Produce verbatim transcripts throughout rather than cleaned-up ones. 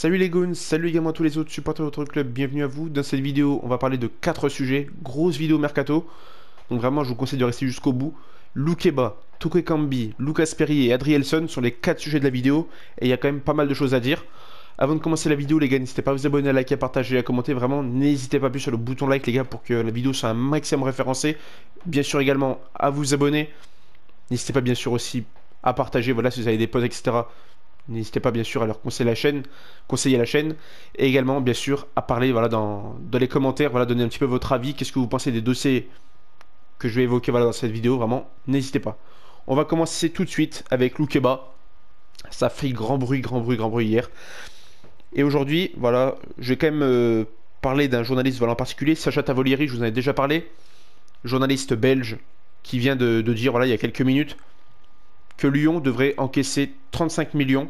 Salut les goons, salut également à tous les autres supporters de votre club, bienvenue à vous. Dans cette vidéo, on va parler de quatre sujets, grosse vidéo mercato. Donc vraiment, je vous conseille de rester jusqu'au bout. Loukeba, Toko Ekambi, Lucas Perry et Adrielson sont les quatre sujets de la vidéo. Et il y a quand même pas mal de choses à dire. Avant de commencer la vidéo, les gars, n'hésitez pas à vous abonner, à liker, à partager et à commenter. Vraiment, n'hésitez pas plus sur le bouton like, les gars, pour que la vidéo soit un maximum référencée. Bien sûr également à vous abonner. N'hésitez pas bien sûr aussi à partager, voilà, si vous avez des posts, et cetera. N'hésitez pas bien sûr à leur conseiller la chaîne, conseiller la chaîne, et également bien sûr à parler voilà, dans, dans les commentaires, voilà, donner un petit peu votre avis, qu'est-ce que vous pensez des dossiers que je vais évoquer voilà, dans cette vidéo, vraiment, n'hésitez pas. On va commencer tout de suite avec Loukeba, ça a fait grand bruit, grand bruit, grand bruit hier, et aujourd'hui, voilà, je vais quand même euh, parler d'un journaliste voilà, en particulier, Sacha Tavolieri, je vous en ai déjà parlé, journaliste belge, qui vient de, de dire, voilà, il y a quelques minutes, que Lyon devrait encaisser trente-cinq millions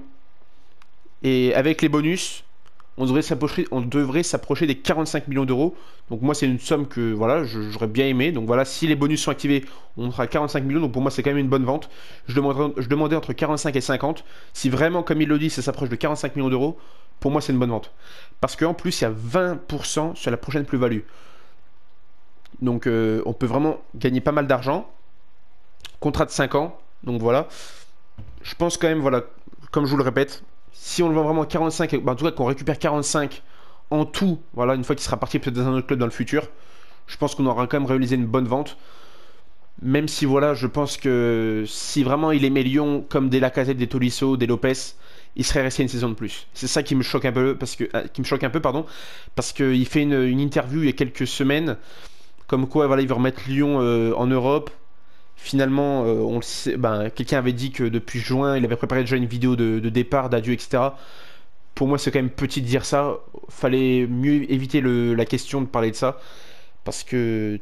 et avec les bonus on devrait s'approcher on devrait s'approcher des quarante-cinq millions d'euros. Donc moi c'est une somme que voilà j'aurais bien aimé. Donc voilà, si les bonus sont activés on sera à quarante-cinq millions, donc pour moi c'est quand même une bonne vente. Je demandais, je demandais entre quarante-cinq et cinquante. Si vraiment comme il le dit ça s'approche de quarante-cinq millions d'euros, pour moi c'est une bonne vente, parce qu'en plus il y a vingt pour cent sur la prochaine plus-value. Donc euh, on peut vraiment gagner pas mal d'argent. Contrat de cinq ans. Donc voilà, je pense quand même, voilà, comme je vous le répète, si on le vend vraiment à quarante-cinq, bah en tout cas qu'on récupère quarante-cinq en tout, voilà, une fois qu'il sera parti peut-être dans un autre club dans le futur, je pense qu'on aura quand même réalisé une bonne vente. Même si voilà, je pense que si vraiment il aimait Lyon comme des Lacazette, des Tolisso, des Lopez, il serait resté une saison de plus. C'est ça qui me choque un peu, parce que, euh, qui me choque un peu, pardon, parce qu'il fait une, une interview il y a quelques semaines, comme quoi voilà, il veut remettre Lyon euh, en Europe. Finalement, euh, on le sait, ben, quelqu'un avait dit que depuis juin, il avait préparé déjà une vidéo de, de départ, d'adieu, et cetera. Pour moi, c'est quand même petit de dire ça. Fallait mieux éviter le, la question de parler de ça. Parce que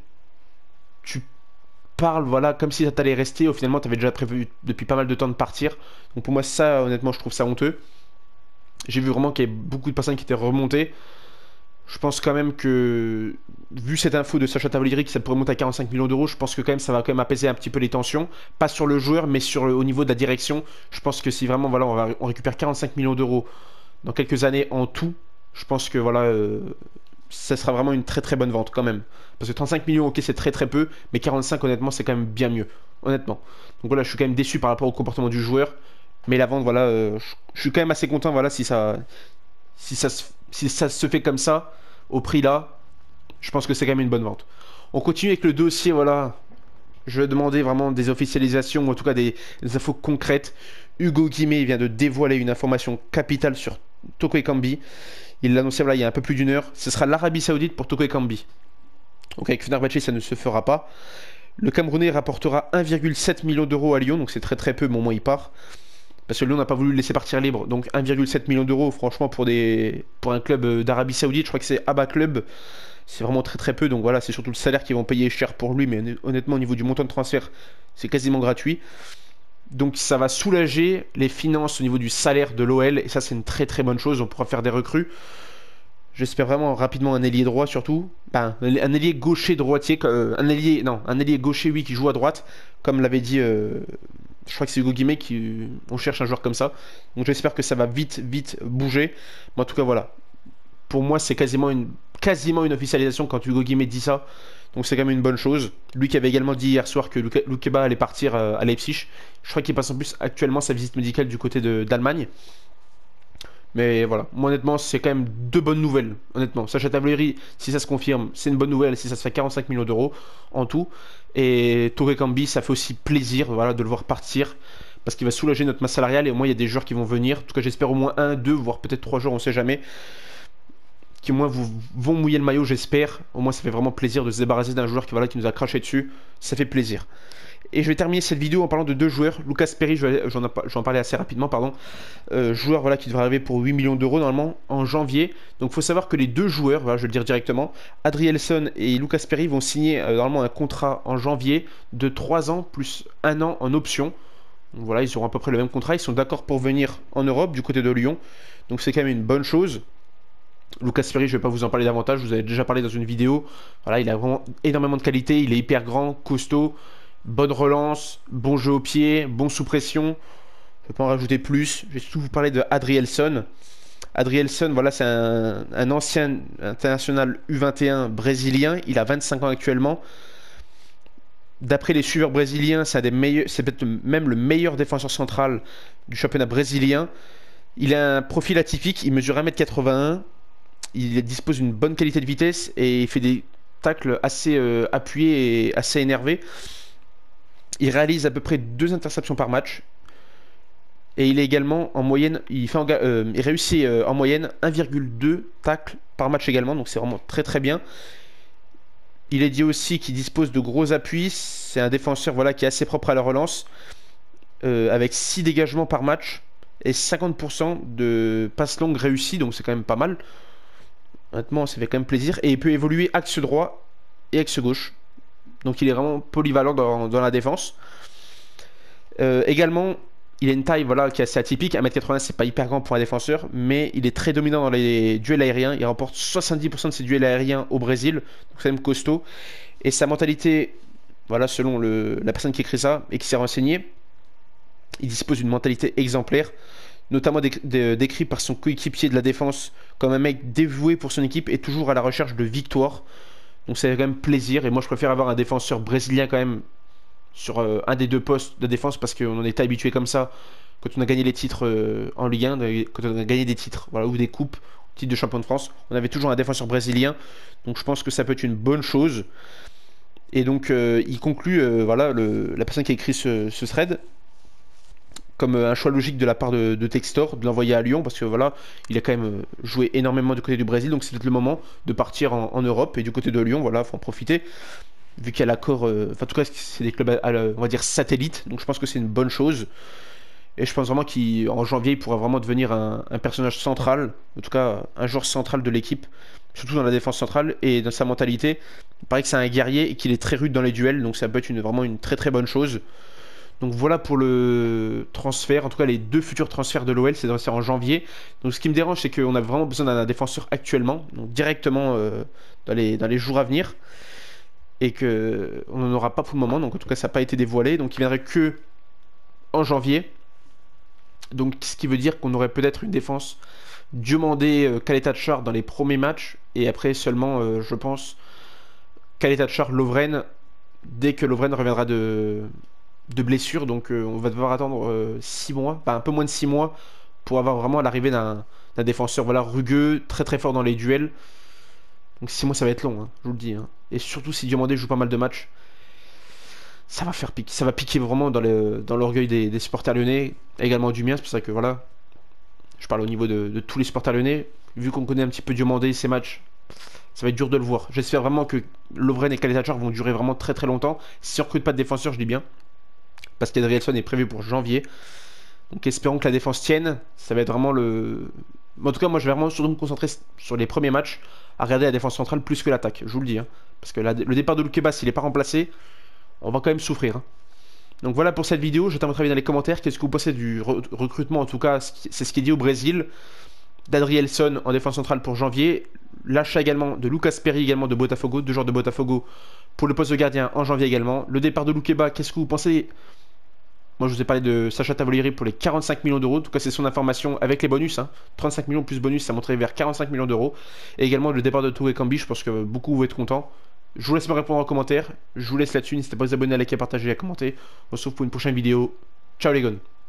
tu parles, voilà, comme si ça t'allait rester. Au finalement, tu avais déjà prévu depuis pas mal de temps de partir. Donc pour moi, ça, honnêtement, je trouve ça honteux. J'ai vu vraiment qu'il y avait beaucoup de personnes qui étaient remontées. Je pense quand même que, vu cette info de Sacha Tavolieri que ça pourrait monter à quarante-cinq millions d'euros, je pense que quand même ça va quand même apaiser un petit peu les tensions. Pas sur le joueur, mais sur le, au niveau de la direction. Je pense que si vraiment voilà, on, va, on récupère quarante-cinq millions d'euros dans quelques années en tout, je pense que voilà, euh, ça sera vraiment une très très bonne vente quand même. Parce que trente-cinq millions, ok, c'est très très peu, mais quarante-cinq, honnêtement, c'est quand même bien mieux. Honnêtement. Donc voilà, je suis quand même déçu par rapport au comportement du joueur. Mais la vente, voilà, euh, je, je suis quand même assez content, voilà, si ça, si ça, se, si ça se fait comme ça, au prix là, je pense que c'est quand même une bonne vente. On continue avec le dossier, voilà. Je vais demander vraiment des officialisations, ou en tout cas des, des infos concrètes. Hugo Guimé vient de dévoiler une information capitale sur Toko Ekambi. Il l'a annoncé voilà, il y a un peu plus d'une heure. Ce sera l'Arabie Saoudite pour Toko Ekambi. Donc avec Fenerbahçe, ça ne se fera pas. Le Camerounais rapportera un virgule sept million d'euros à Lyon, donc c'est très très peu, mais au moins il part. Parce que Lyon n'a pas voulu le laisser partir libre. Donc un virgule sept million d'euros, franchement, pour, des... pour un club d'Arabie Saoudite, je crois que c'est Abba Club. C'est vraiment très très peu. Donc voilà, c'est surtout le salaire qu'ils vont payer cher pour lui. Mais honnêtement, au niveau du montant de transfert, c'est quasiment gratuit. Donc ça va soulager les finances au niveau du salaire de l'O L. Et ça, c'est une très très bonne chose. On pourra faire des recrues. J'espère vraiment rapidement un ailier droit surtout. Ben, un ailier gaucher droitier. Euh, un ailier, non, un ailier gaucher, oui, qui joue à droite. Comme l'avait dit... Euh, je crois que c'est Hugo Guimé qui... On cherche un joueur comme ça. Donc j'espère que ça va vite, vite bouger. Mais en tout cas, voilà. Pour moi, c'est quasiment une, quasiment une officialisation quand Hugo Guimé dit ça. Donc c'est quand même une bonne chose. Lui qui avait également dit hier soir que Loukeba allait partir à Leipzig. Je crois qu'il passe en plus actuellement sa visite médicale du côté d'Allemagne. Mais voilà, moi honnêtement, c'est quand même deux bonnes nouvelles. Honnêtement, Sacha Tavolieri, si ça se confirme, c'est une bonne nouvelle. Si ça se fait quarante-cinq millions d'euros en tout. Et Toko Ekambi, ça fait aussi plaisir voilà, de le voir partir. Parce qu'il va soulager notre masse salariale. Et au moins, il y a des joueurs qui vont venir. En tout cas, j'espère au moins un, deux, voire peut-être trois joueurs, on sait jamais. Qui au moins vous, vont mouiller le maillot, j'espère. Au moins, ça fait vraiment plaisir de se débarrasser d'un joueur qui, voilà, qui nous a craché dessus. Ça fait plaisir. Et je vais terminer cette vidéo en parlant de deux joueurs. Lucas Perry, je vais en parler assez rapidement, pardon. Euh, joueur voilà, qui devrait arriver pour huit millions d'euros normalement en janvier. Donc il faut savoir que les deux joueurs, voilà, je vais le dire directement, Adrielson et Lucas Perry vont signer euh, normalement un contrat en janvier de trois ans plus un an en option. Donc voilà, ils auront à peu près le même contrat. Ils sont d'accord pour venir en Europe du côté de Lyon. Donc c'est quand même une bonne chose. Lucas Perry, je ne vais pas vous en parler davantage. Je vous avais déjà parlé dans une vidéo. Voilà, il a vraiment énormément de qualité. Il est hyper grand, costaud. Bonne relance, bon jeu au pied, bon sous pression. Je ne vais pas en rajouter plus. Je vais surtout vous parler de Adrielson. Adrielson, voilà, c'est un, un ancien international U vingt et un brésilien. Il a vingt-cinq ans actuellement. D'après les suiveurs brésiliens, c'est un des meilleurs, c'est peut-être même le meilleur défenseur central du championnat brésilien. Il a un profil atypique, il mesure un mètre quatre-vingt-un, il dispose d'une bonne qualité de vitesse et il fait des tacles assez euh, appuyés et assez énervés. Il réalise à peu près deux interceptions par match. Et il est également en moyenne, il, fait en, euh, il réussit euh, en moyenne un virgule deux tacles par match également, donc c'est vraiment très très bien. Il est dit aussi qu'il dispose de gros appuis, c'est un défenseur voilà, qui est assez propre à la relance, euh, avec six dégagements par match et cinquante pour cent de passes longues réussies, donc c'est quand même pas mal. Honnêtement, ça fait quand même plaisir. Et il peut évoluer axe droit et axe gauche. Donc il est vraiment polyvalent dans, dans la défense. Euh, également, il a une taille voilà, qui est assez atypique. un mètre quatre-vingts, c'est pas hyper grand pour un défenseur, mais il est très dominant dans les duels aériens. Il remporte soixante-dix pour cent de ses duels aériens au Brésil, donc c'est même costaud. Et sa mentalité, voilà, selon le, la personne qui écrit ça et qui s'est renseignée, il dispose d'une mentalité exemplaire, notamment décrit par son coéquipier de la défense comme un mec dévoué pour son équipe et toujours à la recherche de victoire. Donc ça fait quand même plaisir. Et moi, je préfère avoir un défenseur brésilien quand même sur euh, un des deux postes de défense parce qu'on en était habitué comme ça quand on a gagné les titres euh, en Ligue un, quand on a gagné des titres voilà, ou des coupes, titres de champion de France, on avait toujours un défenseur brésilien, donc je pense que ça peut être une bonne chose. Et donc euh, il conclut euh, voilà, le, la personne qui a écrit ce, ce thread comme euh, un choix logique de la part de, de Textor de l'envoyer à Lyon parce que voilà, il a quand même euh, joué énormément du côté du Brésil, donc c'est peut-être le moment de partir en, en Europe et du côté de Lyon, voilà, faut en profiter. Vu qu'il y a l'accord, euh, enfin en tout cas c'est des clubs, à, à, on va dire satellites, donc je pense que c'est une bonne chose. Et je pense vraiment qu'en janvier il pourra vraiment devenir un, un personnage central, en tout cas un joueur central de l'équipe, surtout dans la défense centrale et dans sa mentalité. Il paraît que c'est un guerrier et qu'il est très rude dans les duels, donc ça peut être une, vraiment une très très bonne chose. Donc voilà pour le transfert, en tout cas les deux futurs transferts de l'O L, c'est en janvier. Donc ce qui me dérange, c'est qu'on a vraiment besoin d'un défenseur actuellement, donc directement euh, dans, les, dans les jours à venir. Et qu'on n'en aura pas pour le moment, donc en tout cas ça n'a pas été dévoilé, donc il viendrait que en janvier. Donc ce qui veut dire qu'on aurait peut-être une défense Diomandé, euh, Caleta-Char dans les premiers matchs, et après seulement, euh, je pense, Caleta-Char, Lovren, dès que Lovren reviendra de, de blessure, donc euh, on va devoir attendre six mois, enfin un peu moins de six mois, pour avoir vraiment l'arrivée d'un défenseur voilà, rugueux, très très fort dans les duels. Donc six mois ça va être long, hein, je vous le dis. Hein. Et surtout si Diomandé joue pas mal de matchs, ça va faire piquer, ça va piquer vraiment dans l'orgueil dans des, des supporters lyonnais, également du mien, c'est pour ça que voilà, je parle au niveau de, de tous les supporters lyonnais, vu qu'on connaît un petit peu Diomandé et ses matchs, ça va être dur de le voir. J'espère vraiment que Lovren et Caleta-Char vont durer vraiment très très longtemps, si on recrute pas de défenseur, je dis bien, parce qu'Adrielson est prévu pour janvier, donc espérons que la défense tienne, ça va être vraiment le... En tout cas, moi je vais vraiment surtout me concentrer sur les premiers matchs, à regarder la défense centrale plus que l'attaque, je vous le dis. Hein. Parce que la, le départ de Loukeba, s'il n'est pas remplacé, on va quand même souffrir. Hein. Donc voilà pour cette vidéo, j'attends votre avis dans les commentaires. Qu'est-ce que vous pensez du re recrutement, en tout cas, c'est ce qui est dit au Brésil, d'Adrielson en défense centrale pour janvier. L'achat également de Lucas Perry, également de Botafogo, deux joueurs de Botafogo pour le poste de gardien en janvier également. Le départ de Loukeba, qu'est-ce que vous pensez? Moi je vous ai parlé de Sacha Tavolieri pour les quarante-cinq millions d'euros. En tout cas c'est son information avec les bonus. Hein. trente-cinq millions plus bonus, ça monterait vers quarante-cinq millions d'euros. Et également le départ de Touré Kambi, je pense que beaucoup vont être contents. Je vous laisse me répondre en commentaire. Je vous laisse là-dessus. N'hésitez pas à vous abonner, à liker, à partager et à commenter. On se retrouve pour une prochaine vidéo. Ciao les gones.